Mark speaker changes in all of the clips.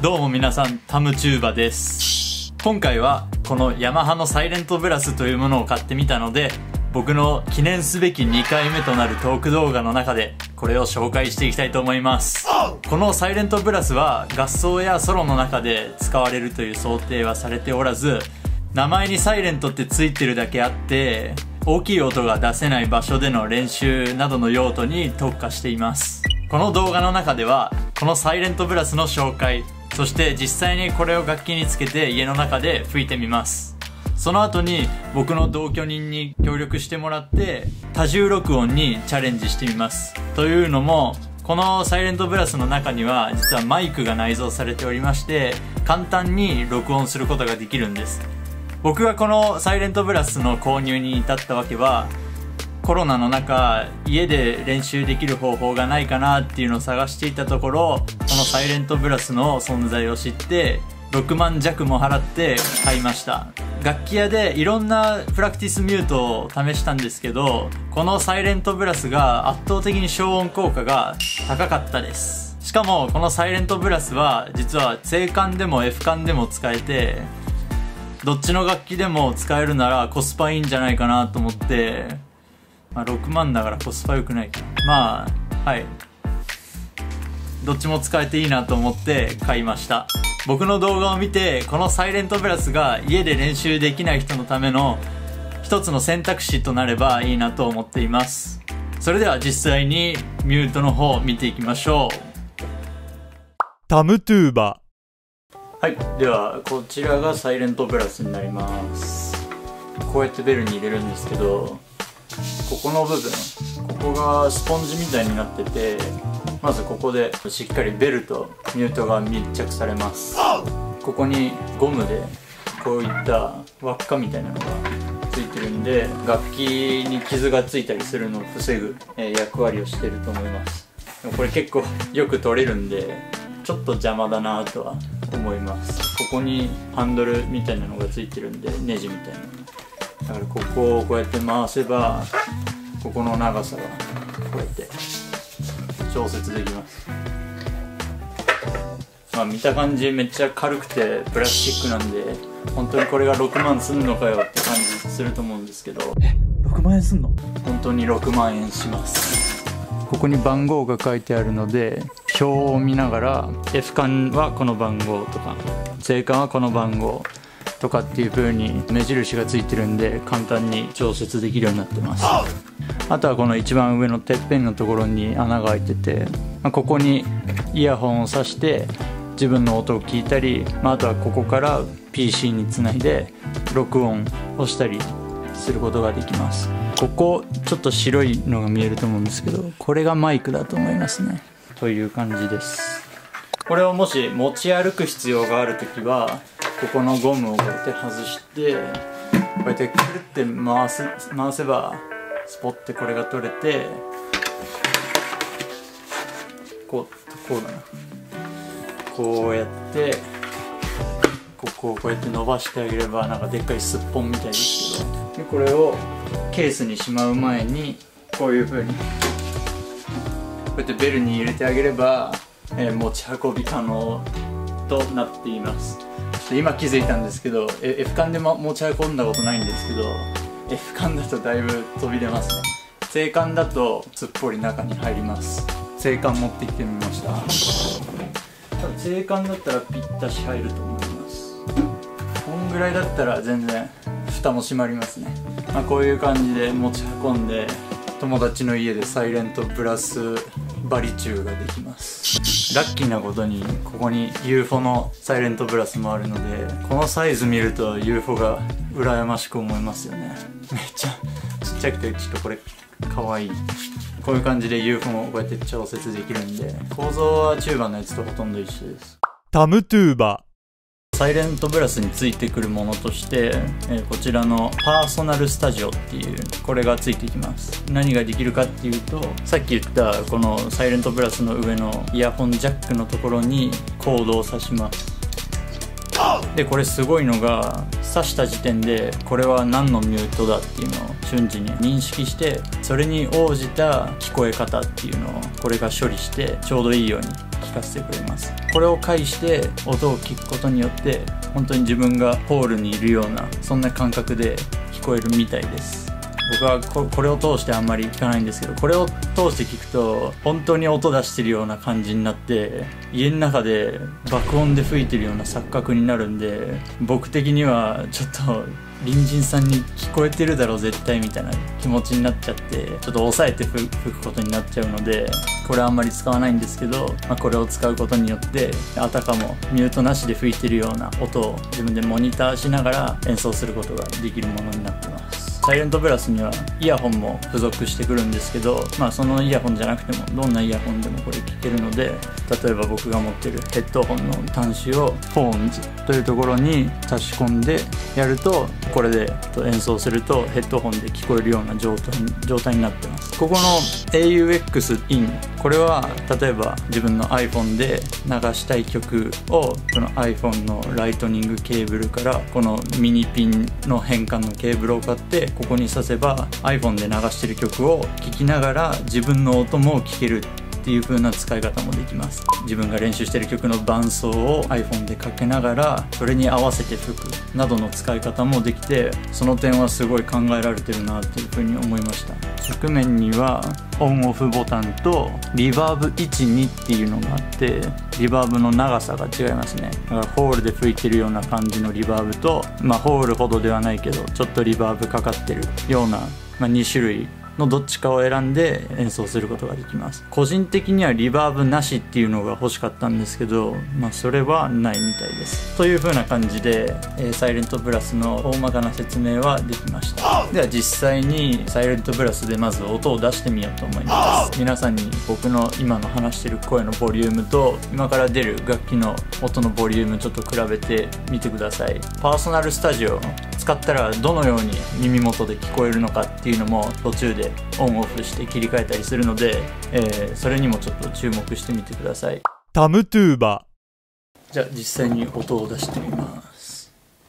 Speaker 1: どうも皆さん、タムチューバです。今回はこのヤマハのサイレントブラスというものを買ってみたので、僕の記念すべき2回目となるトーク動画の中でこれを紹介していきたいと思います。このサイレントブラスは合奏やソロの中で使われるという想定はされておらず、名前にサイレントってついてるだけあって大きい音が出せない場所での練習などの用途に特化しています。この動画の中ではこのサイレントブラスの紹介、そして実際にこれを楽器につけて家の中で吹いてみます。その後に僕の同居人に協力してもらって多重録音にチャレンジしてみます。というのも、このサイレントブラスの中には実はマイクが内蔵されておりまして、簡単に録音することができるんです。僕がこのサイレントブラスの購入に至ったわけは、コロナの中家で練習できる方法がないかなっていうのを探していたところ、このサイレントブラスの存在を知って6万弱も払って買いました。楽器屋でいろんなプラクティスミュートを試したんですけど、このサイレントブラスが圧倒的に消音効果が高かったです。しかもこのサイレントブラスは実は正管でも F 管でも使えて、どっちの楽器でも使えるならコスパいいんじゃないかなと思って、6万だからコスパ良くないかな。はい、どっちも使えていいなと思って買いました。僕の動画を見てこのサイレントブラスが家で練習できない人のための一つの選択肢となればいいなと思っています。それでは実際にミュートの方を見ていきましょう。タムトゥーバ。はい、ではこちらがサイレントブラスになります。こうやってベルに入れるんですけど、ここの部分、ここがスポンジみたいになってて、まずここでしっかりベルとミュートが密着されます。ここにゴムでこういった輪っかみたいなのがついてるんで、楽器に傷がついたりするのを防ぐ役割をしてると思います。でもこれ結構よく取れるんでちょっと邪魔だなとは思います。ここにハンドルみたいなのがついてるんで、ネジみたいな。だからここをこうやって回せば、ここの長さがこうやって調節できます。見た感じめっちゃ軽くてプラスチックなんで、本当にこれが6万すんのかよって感じすると思うんですけど、6万円すんの？本当に6万円します。ここに番号が書いてあるので、表を見ながら F 管はこの番号とか J 管はこの番号とかっていう風に目印がついてるんで、簡単に調節できるようになってます。あとはこの一番上のてっぺんのところに穴が開いてて、ここにイヤホンを挿して自分の音を聞いたり、あとはここから PC につないで録音をしたりすることができます。ここちょっと白いのが見えると思うんですけど、これがマイクだと思いますね。という感じです。これをもし持ち歩く必要があるときは、ここのゴムをこうやって外して、こうやってくるって回せばスポッてこれが取れて、こうだな、こうやってここをこうやって伸ばしてあげれば、なんかでっかいすっぽんみたいですけど、でこれをケースにしまう前にこういう風にこうやってベルに入れてあげれば、持ち運び可能となっています。今気づいたんですけど、F 管でも持ち運んだことないんですけど、F 管だとだいぶ飛び出ますね。正管だとすっぽり中に入ります。正管持ってきてみました。多分正管だったらぴったし入ると思います。こんぐらいだったら全然蓋も閉まりますね。こういう感じで持ち運んで、友達の家でサイレントブラスバリチューができます。ラッキーなことにここに UFO のサイレントブラスもあるので、このサイズ見ると UFO が羨ましく思いますよね。めっちゃちっちゃくてちょっとこれかわいい。こういう感じで UFO もこうやって調節できるんで、構造はチューバのやつとほとんど一緒です。タムトゥーバ。サイレントブラスについてくるものとして、こちらのパーソナルスタジオっていうこれがついてきます。何ができるかっていうと、さっき言ったこのサイレントブラスの上のイヤホンジャックのところにコードを挿します。でこれすごいのが、挿した時点でこれは何のミュートだっていうのを瞬時に認識して、それに応じた聞こえ方っていうのをこれが処理してちょうどいいように聞かせてくれます。これを介して音を聞くことによって本当に自分がホールにいるようなそんな感覚で聞こえるみたいです。僕はこれを通してあんまり聞かないんですけど、これを通して聞くと本当に音出してるような感じになって家の中で爆音で吹いてるような錯覚になるんで、僕的にはちょっと隣人さんに聞こえてるだろう絶対みたいな気持ちになっちゃってちょっと抑えて吹くことになっちゃうので、これはあんまり使わないんですけど、これを使うことによってあたかもミュートなしで吹いてるような音を自分でモニターしながら演奏することができるものになってます。サイレントブラスにはイヤホンも付属してくるんですけど、そのイヤホンじゃなくてもどんなイヤホンでもこれ聞けるので、例えば僕が持ってるヘッドホンの端子をフォーンズというところに差し込んでやると、これで演奏するとヘッドホンで聞こえるような状態になってます。ここの AUX IN、 これは例えば自分の iPhone で流したい曲をこの iPhone のライトニングケーブルからこのミニピンの変換のケーブルを買ってここに挿せば iPhone で流してる曲を聴きながら自分の音も聴けるっていう風な使い方もできます。自分が練習してる曲の伴奏を iPhone でかけながらそれに合わせて吹くなどの使い方もできて、その点はすごい考えられてるなっていう風に思いました。側面にはオンオフボタンとリバーブ12っていうのがあって、リバーブの長さが違いますね。だからホールで吹いてるような感じのリバーブと、ホールほどではないけどちょっとリバーブかかってるような、2種類のどっちかを選んで演奏することができます。個人的にはリバーブなしっていうのが欲しかったんですけど、それはないみたいです。という風な感じで、サイレントブラスの大まかな説明はできました。では実際にサイレントブラスでまず音を出してみようと思います。皆さんに僕の今の話してる声のボリュームと今から出る楽器の音のボリュームちょっと比べてみてください。パーソナルスタジオ使ったらどのように耳元で聞こえるのかっていうのも途中でオンオフして切り替えたりするので、それにもちょっと注目してみてください。
Speaker 2: タムトゥーバ。
Speaker 1: じゃあ実際に音を出してみます。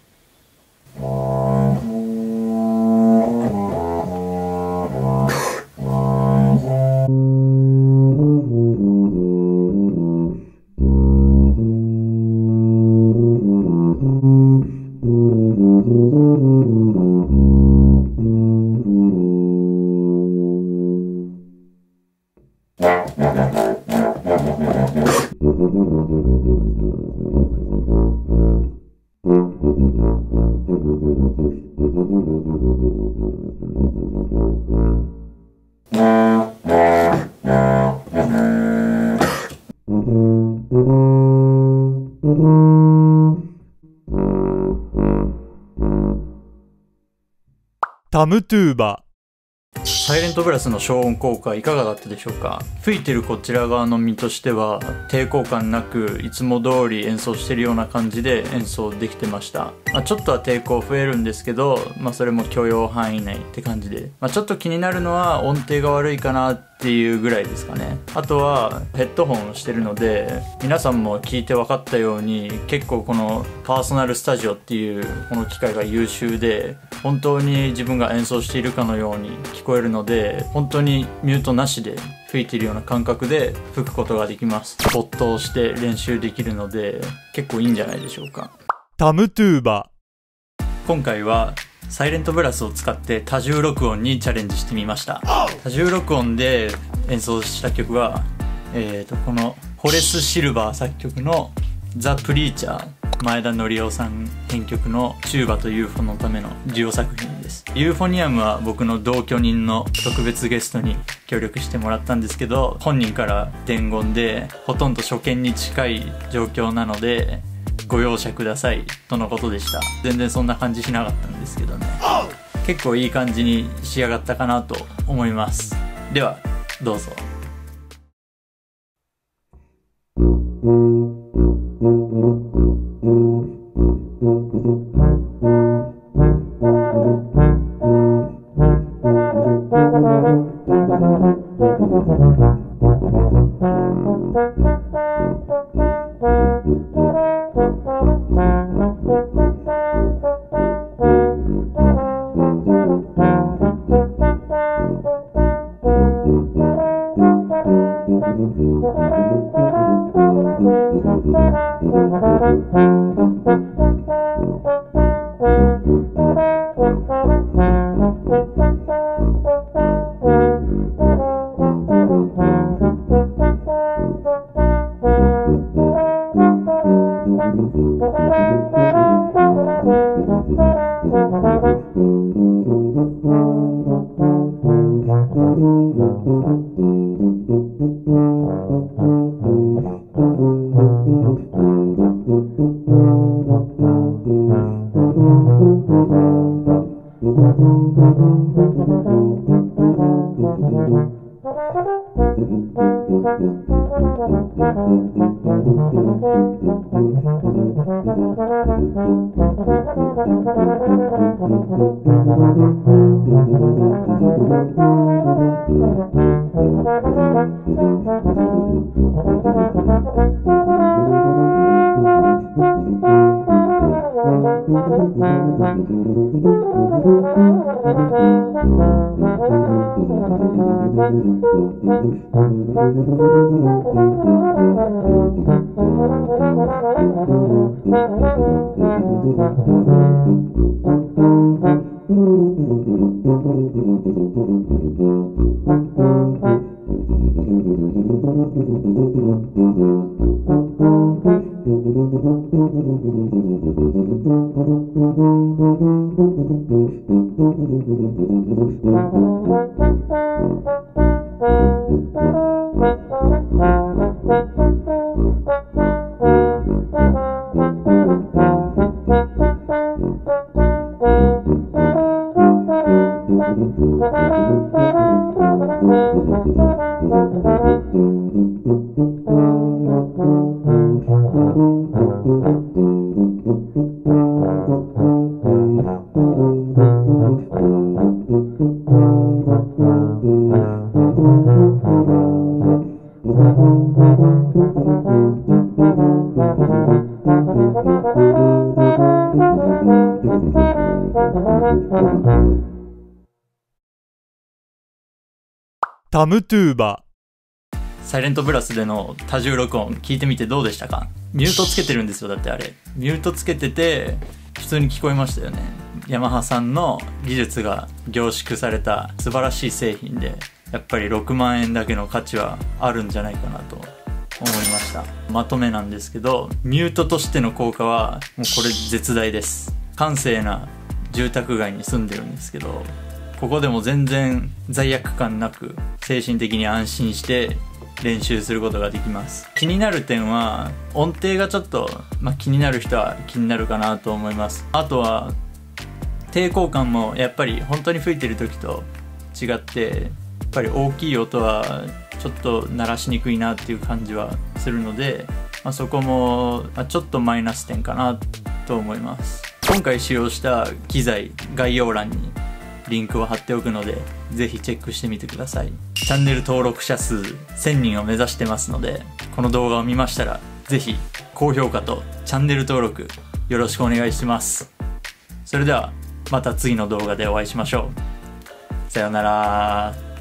Speaker 2: タムトゥーバ。
Speaker 1: サイレントブラスの消音効果いかがだったでしょうか。吹いてるこちら側の身としては抵抗感なくいつも通り演奏してるような感じで演奏できてました。ちょっとは抵抗増えるんですけど、それも許容範囲内って感じで、ちょっと気になるのは音程が悪いかなっていうぐらいですかね。あとはヘッドホンをしてるので皆さんも聞いて分かったように結構このパーソナルスタジオっていうこの機械が優秀で本当に自分が演奏しているかのように聞こえるので、本当にミュートなしで吹いているような感覚で吹くことができます。没頭して練習できるので結構いいんじゃないでしょうか。
Speaker 2: タムトゥーバ。
Speaker 1: 今回はサイレントブラスを使って多重録音にチャレンジしてみました。多重録音で演奏した曲は、このホレス・シルバー作曲のザ・プリーチャー、前田則夫さん編曲のチューバと UFO のためのデュオ作品です。ユーフォニアムは僕の同居人の特別ゲストに協力してもらったんですけど、本人から伝言でほとんど初見に近い状況なのでご容赦くださいとのことでした。全然そんな感じしなかったんですけどね、結構いい感じに仕上がったかなと思います。ではどうぞ。
Speaker 2: タムトゥーバ。
Speaker 1: サイレントブラスでの多重録音聞いてみてどうでしたか？ミュートつけてるんですよ。だってあれミュートつけてて普通に聞こえましたよね。ヤマハさんの技術が凝縮された素晴らしい製品で、やっぱり6万円だけの価値はあるんじゃないかなと思いました。まとめなんですけど、ミュートとしての効果はもうこれ絶大です。閑静な住宅街に住んでるんですけど、ここでも全然罪悪感なく精神的に安心して練習することができます。気になる点は音程がちょっと、気になる人は気になるかなと思います。あとは抵抗感もやっぱり本当に吹いてる時と違って、やっぱり大きい音はちょっと鳴らしにくいなっていう感じはするので、そこもちょっとマイナス点かなと思います。今回使用した機材概要欄にリンクを貼っておくので、ぜひチェックしてみてください。チャンネル登録者数1000人を目指してますので、この動画を見ましたらぜひ高評価とチャンネル登録よろしくお願いします。それではまた次の動画でお会いしましょう。さようなら。